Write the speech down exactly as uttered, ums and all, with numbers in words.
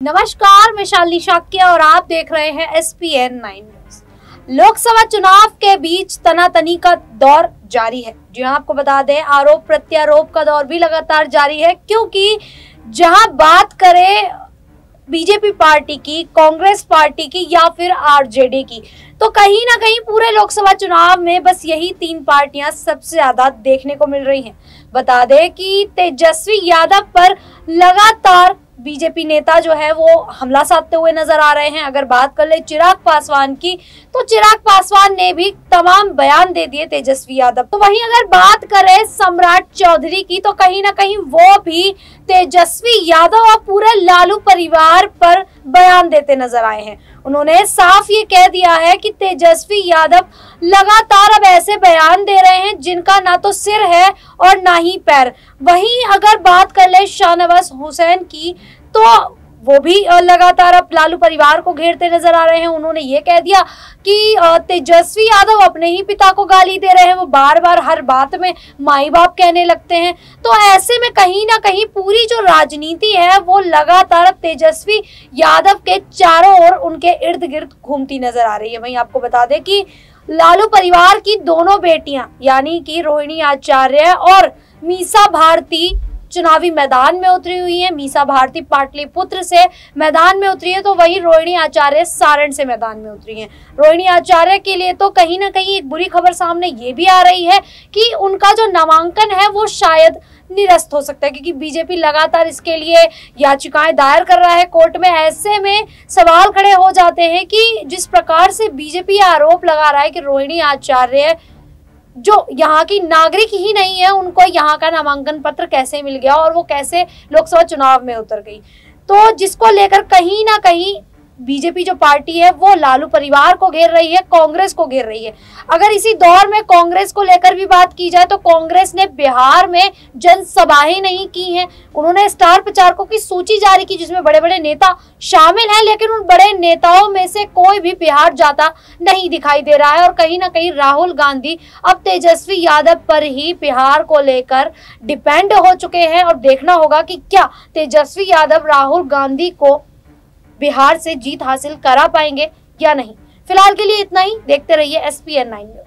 नमस्कार, मैं शालिनी शाक्य और आप देख रहे हैं S P N nine news. Lok Sabha चुनाव के बीच तनातनी का दौर जारी है। जी हाँ, आपको बता दें, आरोप प्रत्यारोप का दौर भी लगातार जारी है, क्योंकि जहां बात करें बीजेपी पार्टी की, कांग्रेस पार्टी की या फिर आर जे डी की, तो कहीं ना कहीं पूरे लोकसभा चुनाव में बस यही तीन पार्टियां सबसे ज्यादा देखने को मिल रही हैं। बता दें कि तेजस्वी यादव पर लगातार बीजेपी नेता जो है वो हमला साधते हुए नजर आ रहे हैं। अगर बात कर ले चिराग पासवान की, तो चिराग पासवान ने भी तमाम बयान दे दिए तेजस्वी यादव। तो वहीं अगर बात करें सम्राट चौधरी की, तो कहीं ना कहीं वो भी तेजस्वी यादव और पूरे लालू परिवार पर बयान देते नजर आए हैं। उन्होंने साफ ये कह दिया है कि तेजस्वी यादव लगातार अब ऐसे बयान दे रहे हैं जिनका ना तो सिर है और ना ही पैर। वहीं अगर बात कर ले शाहनवाज हुसैन की, तो वो भी लगातार अब लालू परिवार को घेरते नजर आ रहे हैं। उन्होंने ये कह दिया कि तेजस्वी यादव अपने ही पिता को गाली दे रहे हैं, वो बार बार हर बात में माई बाप कहने लगते हैं। तो ऐसे में कहीं ना कहीं पूरी जो राजनीति है वो लगातार तेजस्वी यादव के चारों ओर उनके इर्द गिर्द घूमती नजर आ रही है। वहीं आपको बता दें कि लालू परिवार की दोनों बेटियां यानी कि रोहिणी आचार्य और मीसा भारती चुनावी मैदान में उतरी हुई है। मीसा भारती पाटलिपुत्र से मैदान में उतरी है, तो वही रोहिणी आचार्य सारण से मैदान में उतरी हैं। रोहिणी आचार्य के लिए तो कहीं ना कहीं एक बुरी खबर सामने ये भी आ रही है कि उनका जो नामांकन है वो शायद निरस्त हो सकता है, क्योंकि बीजेपी लगातार इसके लिए याचिकाएं दायर कर रहा है कोर्ट में। ऐसे में सवाल खड़े हो जाते हैं कि जिस प्रकार से बीजेपी आरोप लगा रहा है कि रोहिणी आचार्य जो यहाँ की नागरिक ही नहीं है, उनको यहाँ का नामांकन पत्र कैसे मिल गया और वो कैसे लोकसभा चुनाव में उतर गई, तो जिसको लेकर कहीं ना कहीं बीजेपी जो पार्टी है वो लालू परिवार को घेर रही है, कांग्रेस को घेर रही है। अगर इसी दौर में कांग्रेस को लेकर भी बात की जाए, तो कांग्रेस ने बिहार में जनसभाएं नहीं की हैं। उन्होंने स्टार प्रचारकों की सूची जारी की जिसमें बड़े बड़े नेता शामिल हैं, लेकिन उन बड़े नेताओं में से कोई भी बिहार जाता नहीं दिखाई दे रहा है। और कहीं ना कहीं राहुल गांधी अब तेजस्वी यादव पर ही बिहार को लेकर डिपेंड हो चुके हैं, और देखना होगा कि क्या तेजस्वी यादव राहुल गांधी को बिहार से जीत हासिल करा पाएंगे या नहीं। फिलहाल के लिए इतना ही। देखते रहिए S P N nine news.